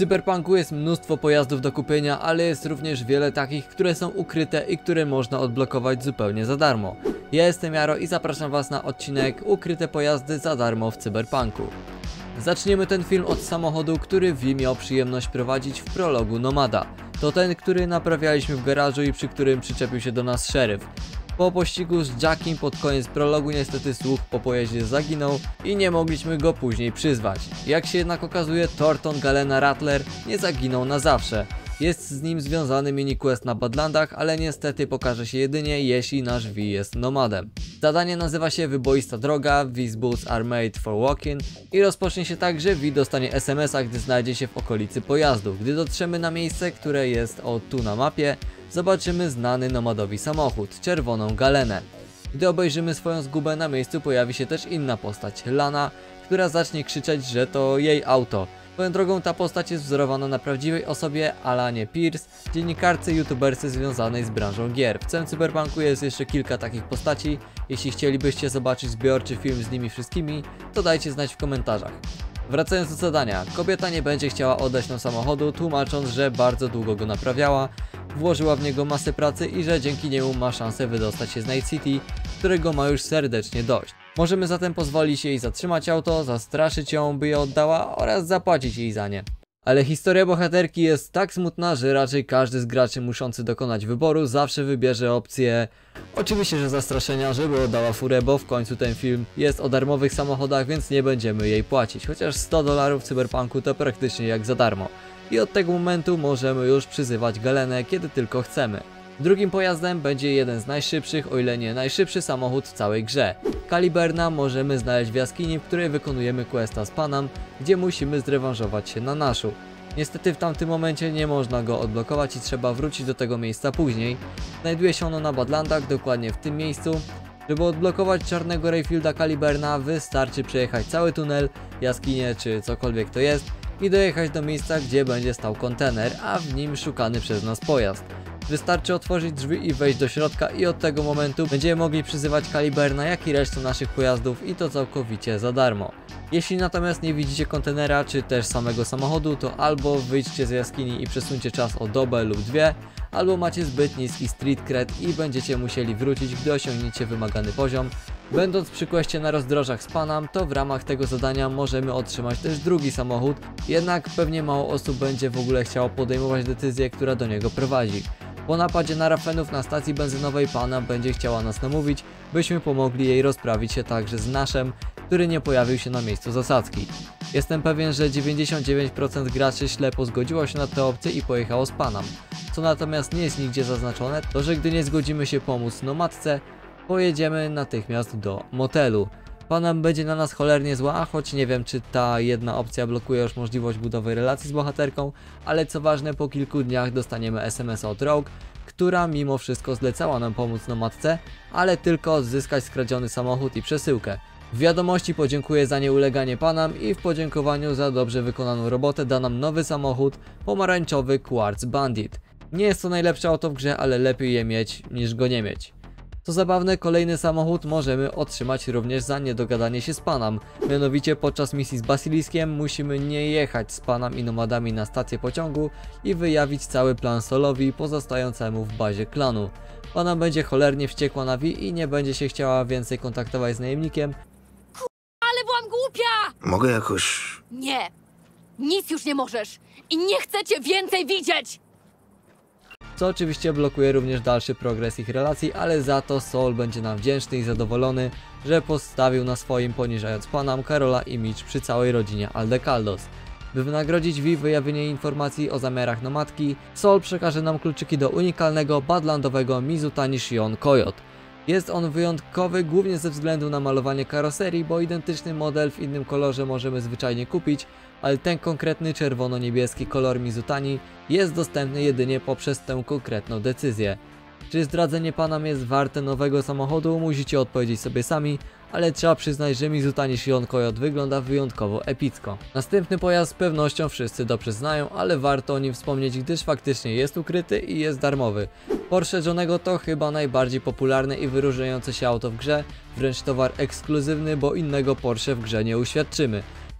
Cyberpunku jest mnóstwo pojazdów do kupienia, ale jest również wiele takich, które są ukryte i które można odblokować zupełnie za darmo. Ja jestem Jaro i zapraszam Was na odcinek Ukryte pojazdy za darmo w Cyberpunku. Zaczniemy ten film od samochodu, który Wi miał przyjemność prowadzić w prologu Nomada. To ten, który naprawialiśmy w garażu i przy którym przyczepił się do nas szeryf. Po pościgu z Jackiem pod koniec prologu niestety słuch po pojeździe zaginął i nie mogliśmy go później przyzwać. Jak się jednak okazuje, Thornton Galena Rattler nie zaginął na zawsze. Jest z nim związany mini quest na Badlandach, ale niestety pokaże się jedynie jeśli nasz V jest nomadem. Zadanie nazywa się Wyboista droga, V's boots are made for walking i rozpocznie się tak, że V dostanie SMS-a, gdy znajdzie się w okolicy pojazdu. Gdy dotrzemy na miejsce, które jest o tu na mapie, zobaczymy znany nomadowi samochód, czerwoną Galenę. Gdy obejrzymy swoją zgubę, na miejscu pojawi się też inna postać, Lana, która zacznie krzyczeć, że to jej auto. Swoją drogą ta postać jest wzorowana na prawdziwej osobie Alanie Pierce, dziennikarce i youtuberce związanej z branżą gier. W całym Cyberpunku jest jeszcze kilka takich postaci. Jeśli chcielibyście zobaczyć zbiorczy film z nimi wszystkimi, to dajcie znać w komentarzach. Wracając do zadania, kobieta nie będzie chciała oddać nam samochodu, tłumacząc, że bardzo długo go naprawiała, włożyła w niego masę pracy i że dzięki niemu ma szansę wydostać się z Night City, którego ma już serdecznie dość. Możemy zatem pozwolić jej zatrzymać auto, zastraszyć ją, by je oddała oraz zapłacić jej za nie. Ale historia bohaterki jest tak smutna, że raczej każdy z graczy muszący dokonać wyboru zawsze wybierze opcję oczywiście, że zastraszenia, żeby oddała furę, bo w końcu ten film jest o darmowych samochodach, więc nie będziemy jej płacić. Chociaż $100 w Cyberpunku to praktycznie jak za darmo. I od tego momentu możemy już przyzywać Galenę, kiedy tylko chcemy. Drugim pojazdem będzie jeden z najszybszych, o ile nie najszybszy samochód w całej grze. Caliberna możemy znaleźć w jaskini, w której wykonujemy questa z Panam, gdzie musimy zrewanżować się na Naszu. Niestety w tamtym momencie nie można go odblokować i trzeba wrócić do tego miejsca później. Znajduje się ono na Badlandach, dokładnie w tym miejscu. Żeby odblokować czarnego Rayfielda Caliberna, wystarczy przejechać cały tunel, jaskinię czy cokolwiek to jest i dojechać do miejsca, gdzie będzie stał kontener, a w nim szukany przez nas pojazd. Wystarczy otworzyć drzwi i wejść do środka i od tego momentu będziemy mogli przyzywać Caliberna, jak i resztę naszych pojazdów i to całkowicie za darmo. Jeśli natomiast nie widzicie kontenera czy też samego samochodu, to albo wyjdźcie z jaskini i przesuńcie czas o dobę lub dwie, albo macie zbyt niski street cred i będziecie musieli wrócić, gdy osiągniecie wymagany poziom. Będąc przy questie na rozdrożach z Panam, to w ramach tego zadania możemy otrzymać też drugi samochód, jednak pewnie mało osób będzie w ogóle chciało podejmować decyzję, która do niego prowadzi. Po napadzie na Rafenów na stacji benzynowej Pana będzie chciała nas namówić, byśmy pomogli jej rozprawić się także z Nashem, który nie pojawił się na miejscu zasadzki. Jestem pewien, że 99% graczy ślepo zgodziło się na tę opcję i pojechało z Panam. Co natomiast nie jest nigdzie zaznaczone, to że gdy nie zgodzimy się pomóc nomadce, pojedziemy natychmiast do motelu. Panam będzie na nas cholernie zła, choć nie wiem, czy ta jedna opcja blokuje już możliwość budowy relacji z bohaterką, ale co ważne, po kilku dniach dostaniemy SMS od Rogue, która mimo wszystko zlecała nam pomóc nomadce, ale tylko odzyskać skradziony samochód i przesyłkę. W wiadomości podziękuję za nieuleganie Panam i w podziękowaniu za dobrze wykonaną robotę da nam nowy samochód, pomarańczowy Quartz Bandit. Nie jest to najlepsze auto w grze, ale lepiej je mieć niż go nie mieć. Co zabawne, kolejny samochód możemy otrzymać również za niedogadanie się z Panam. Mianowicie podczas misji z Basiliskiem musimy nie jechać z Panam i nomadami na stację pociągu i wyjawić cały plan Solowi pozostającemu w bazie klanu. Panam będzie cholernie wściekła na Vi i nie będzie się chciała więcej kontaktować z najemnikiem. Ale byłam głupia! Mogę jakoś... Nie! Nic już nie możesz! I nie chcę cię więcej widzieć! Co oczywiście blokuje również dalszy progres ich relacji, ale za to Sol będzie nam wdzięczny i zadowolony, że postawił na swoim, poniżając Panam, Karola i Mitch przy całej rodzinie Aldecaldos. By wynagrodzić Vi wyjawienie informacji o zamiarach nomadki, Sol przekaże nam kluczyki do unikalnego, badlandowego Mizutani Shion Coyote. Jest on wyjątkowy głównie ze względu na malowanie karoserii, bo identyczny model w innym kolorze możemy zwyczajnie kupić, ale ten konkretny czerwono-niebieski kolor Mizutani jest dostępny jedynie poprzez tę konkretną decyzję. Czy zdradzenie Panam jest warte nowego samochodu, musicie odpowiedzieć sobie sami, ale trzeba przyznać, że Mizutani Shion Coyote wygląda wyjątkowo epicko. Następny pojazd z pewnością wszyscy dobrze znają, ale warto o nim wspomnieć, gdyż faktycznie jest ukryty i jest darmowy. Porsche Johnego to chyba najbardziej popularne i wyróżniające się auto w grze, wręcz towar ekskluzywny, bo innego Porsche w grze nie uświadczymy.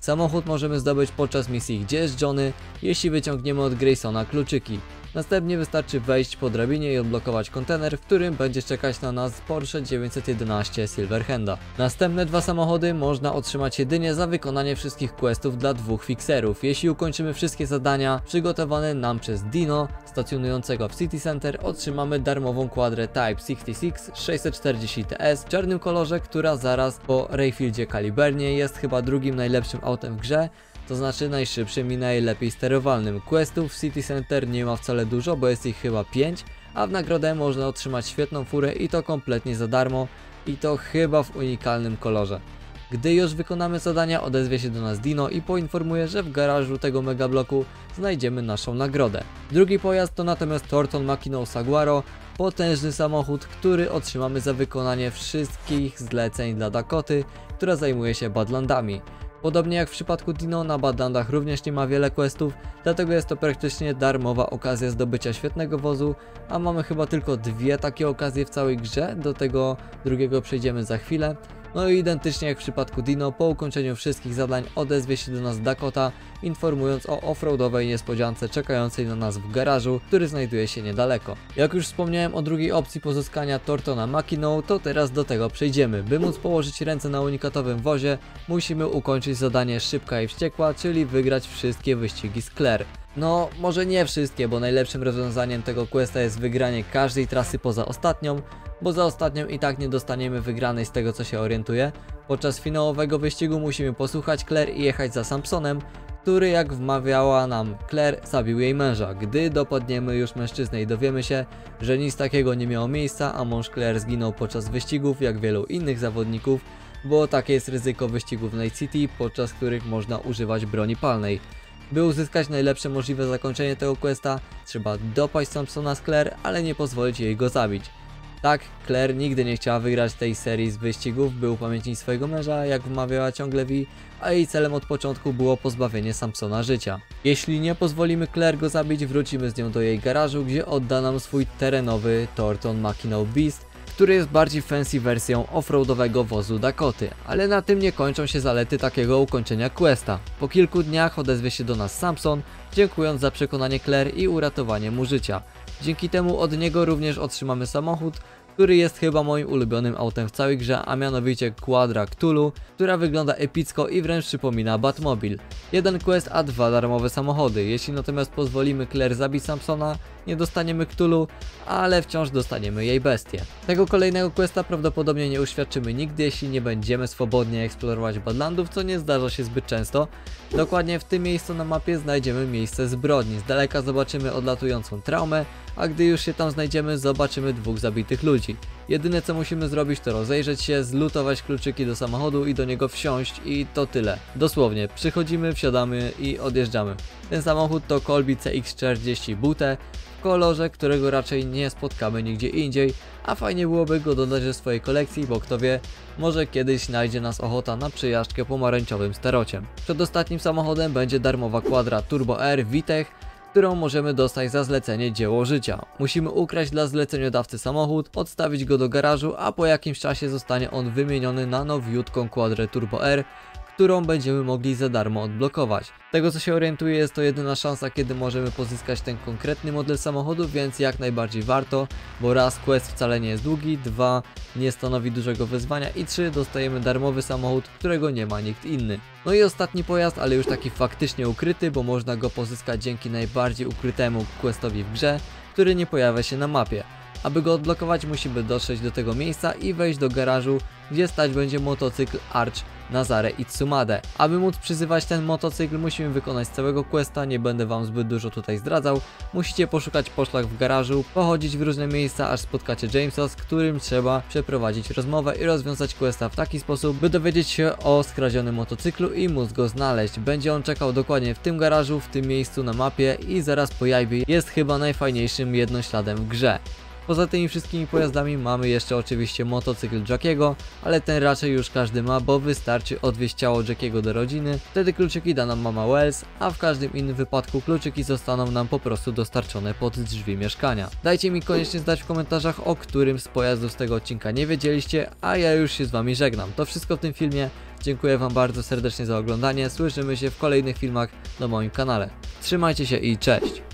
Samochód możemy zdobyć podczas misji Gdzie jest Johnny, jeśli wyciągniemy od Graysona kluczyki. Następnie wystarczy wejść po drabinie i odblokować kontener, w którym będzie czekać na nas Porsche 911 Silverhanda. Następne dwa samochody można otrzymać jedynie za wykonanie wszystkich questów dla dwóch fixerów. Jeśli ukończymy wszystkie zadania przygotowane nam przez Dino, stacjonującego w City Center, otrzymamy darmową kwadrę Type 66 640 TS w czarnym kolorze, która zaraz po Rayfieldzie Calibernie jest chyba drugim najlepszym autem w grze. To znaczy najszybszym i najlepiej sterowalnym. Questów w City Center nie ma wcale dużo, bo jest ich chyba 5, a w nagrodę można otrzymać świetną furę i to kompletnie za darmo i to chyba w unikalnym kolorze. Gdy już wykonamy zadania, odezwie się do nas Dino i poinformuje, że w garażu tego megabloku znajdziemy naszą nagrodę. Drugi pojazd to natomiast Thornton Mackinon Saguaro, potężny samochód, który otrzymamy za wykonanie wszystkich zleceń dla Dakoty, która zajmuje się Badlandami. Podobnie jak w przypadku Dino, na Badlandach również nie ma wiele questów, dlatego jest to praktycznie darmowa okazja zdobycia świetnego wozu, a mamy chyba tylko dwie takie okazje w całej grze, do tego drugiego przejdziemy za chwilę. No i identycznie jak w przypadku Dino, po ukończeniu wszystkich zadań odezwie się do nas Dakota, informując o offroadowej niespodziance czekającej na nas w garażu, który znajduje się niedaleko. Jak już wspomniałem o drugiej opcji pozyskania Thorntona Mackinon, to teraz do tego przejdziemy. By móc położyć ręce na unikatowym wozie, musimy ukończyć zadanie Szybka i Wściekła, czyli wygrać wszystkie wyścigi z Claire. No, może nie wszystkie, bo najlepszym rozwiązaniem tego questa jest wygranie każdej trasy poza ostatnią, bo za ostatnią i tak nie dostaniemy wygranej z tego co się orientuję. Podczas finałowego wyścigu musimy posłuchać Claire i jechać za Samsonem, który jak wmawiała nam Claire zabił jej męża. Gdy dopadniemy już mężczyznę i dowiemy się, że nic takiego nie miało miejsca, a mąż Claire zginął podczas wyścigów jak wielu innych zawodników, bo takie jest ryzyko wyścigów w Night City, podczas których można używać broni palnej. By uzyskać najlepsze możliwe zakończenie tego questa, trzeba dopaść Samsona z Claire, ale nie pozwolić jej go zabić. Tak, Claire nigdy nie chciała wygrać tej serii z wyścigów, by upamiętnić swojego męża, jak wmawiała ciągle Vi, a jej celem od początku było pozbawienie Samsona życia. Jeśli nie pozwolimy Claire go zabić, wrócimy z nią do jej garażu, gdzie odda nam swój terenowy Thornton Mackinon Beast, który jest bardziej fancy wersją offroadowego wozu Dakoty, ale na tym nie kończą się zalety takiego ukończenia questa. Po kilku dniach odezwie się do nas Samson, dziękując za przekonanie Claire i uratowanie mu życia. Dzięki temu od niego również otrzymamy samochód, który jest chyba moim ulubionym autem w całej grze, a mianowicie Quadra Cthulhu, która wygląda epicko i wręcz przypomina Batmobil. Jeden quest, a dwa darmowe samochody. Jeśli natomiast pozwolimy Claire zabić Samsona, nie dostaniemy Cthulhu, ale wciąż dostaniemy jej bestię. Tego kolejnego questa prawdopodobnie nie uświadczymy nigdy, jeśli nie będziemy swobodnie eksplorować Badlandów, co nie zdarza się zbyt często. Dokładnie w tym miejscu na mapie znajdziemy miejsce zbrodni. Z daleka zobaczymy odlatującą traumę, a gdy już się tam znajdziemy, zobaczymy dwóch zabitych ludzi. Jedyne co musimy zrobić, to rozejrzeć się, zlutować kluczyki do samochodu i do niego wsiąść i to tyle. Dosłownie, przychodzimy, wsiadamy i odjeżdżamy. Ten samochód to Colby CX-40 Butte w kolorze, którego raczej nie spotkamy nigdzie indziej, a fajnie byłoby go dodać do swojej kolekcji, bo kto wie, może kiedyś znajdzie nas ochota na przejażdżkę pomarańczowym starociem. Przedostatnim samochodem będzie darmowa Quadra Turbo R Vitech, którą możemy dostać za zlecenie Dzieło Życia. Musimy ukraść dla zleceniodawcy samochód, odstawić go do garażu, a po jakimś czasie zostanie on wymieniony na nowiutką Quadrę Turbo R, którą będziemy mogli za darmo odblokować. Z tego co się orientuję, jest to jedyna szansa, kiedy możemy pozyskać ten konkretny model samochodu, więc jak najbardziej warto, bo raz quest wcale nie jest długi, 2 nie stanowi dużego wyzwania i 3 dostajemy darmowy samochód, którego nie ma nikt inny. No i ostatni pojazd, ale już taki faktycznie ukryty, bo można go pozyskać dzięki najbardziej ukrytemu questowi w grze, który nie pojawia się na mapie. Aby go odblokować, musimy dotrzeć do tego miejsca i wejść do garażu, gdzie stać będzie motocykl Arch Nazare Itsumade. Aby móc przyzywać ten motocykl, musimy wykonać całego questa, nie będę wam zbyt dużo tutaj zdradzał. Musicie poszukać poszlak w garażu, pochodzić w różne miejsca, aż spotkacie Jamesa, z którym trzeba przeprowadzić rozmowę i rozwiązać questa w taki sposób, by dowiedzieć się o skradzionym motocyklu i móc go znaleźć. Będzie on czekał dokładnie w tym garażu, w tym miejscu na mapie i zaraz po jajbie jest chyba najfajniejszym jednośladem w grze. Poza tymi wszystkimi pojazdami mamy jeszcze oczywiście motocykl Jackiego, ale ten raczej już każdy ma, bo wystarczy odwieźć ciało Jackiego do rodziny, wtedy kluczyki da nam mama Wells, a w każdym innym wypadku kluczyki zostaną nam po prostu dostarczone pod drzwi mieszkania. Dajcie mi koniecznie znać w komentarzach, o którym z pojazdów z tego odcinka nie wiedzieliście, a ja już się z wami żegnam. To wszystko w tym filmie. Dziękuję wam bardzo serdecznie za oglądanie, słyszymy się w kolejnych filmach na moim kanale. Trzymajcie się i cześć!